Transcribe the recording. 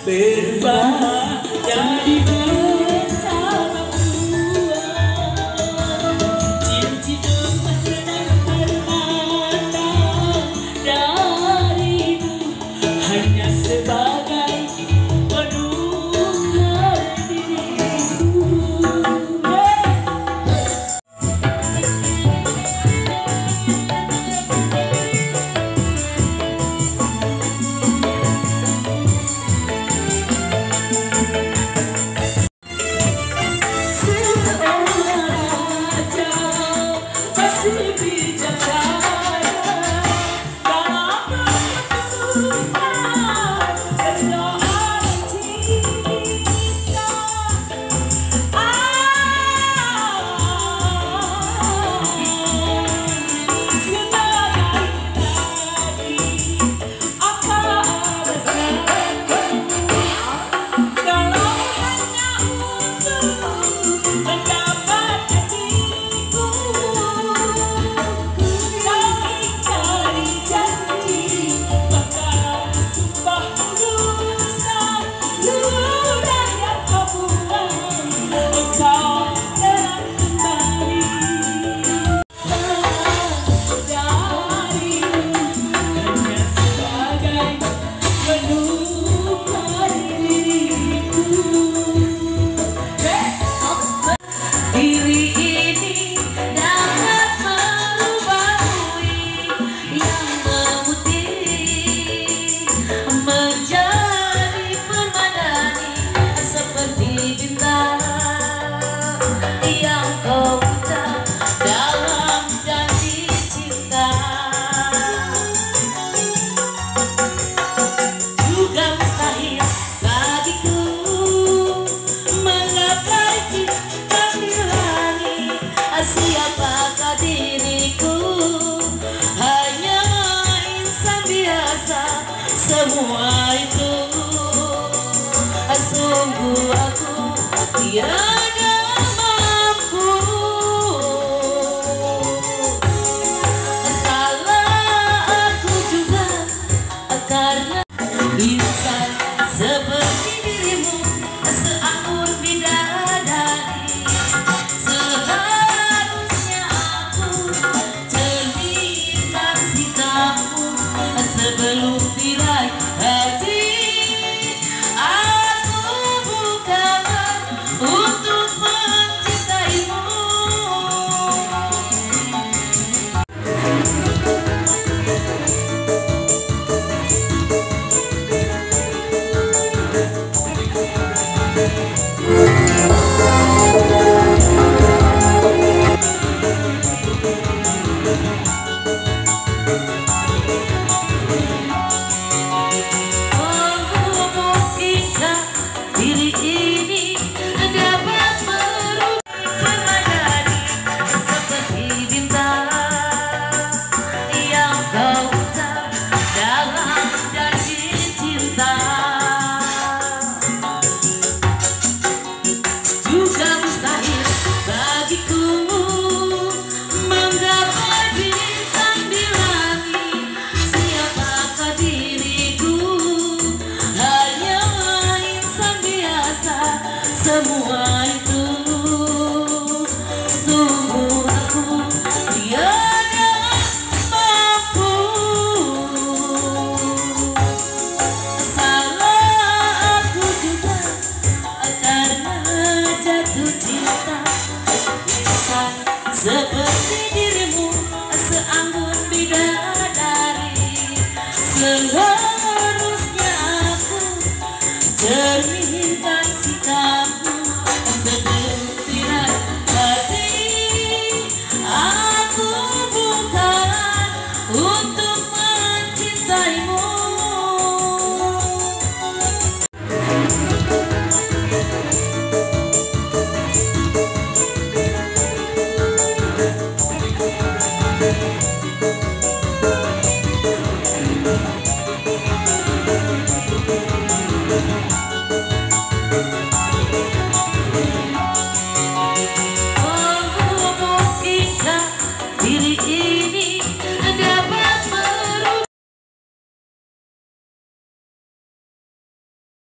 berubah jadi bersama cincin emas dan permata darimu hanya sebagai penukar diriku. Siapakah diriku? Hanya insan biasa. Semua itu sungguh aku tiada mampu. Salah aku juga karena insan seperti dirimu seanggur bidadari. Sebelum tirai hati, aku bukakan untuk mencintaimu. Diri ini dapat merubah seperti bintang yang kau ucap dalam janji cinta. Juga mustahil bagiku menggapai bintang di langit. Siapakah diriku? Hanya semua itu sungguh aku tiada mampu. Salah aku juga karena jatuh cinta. Insan seperti dirimu seanggun bidadari. Seharusnya aku cermin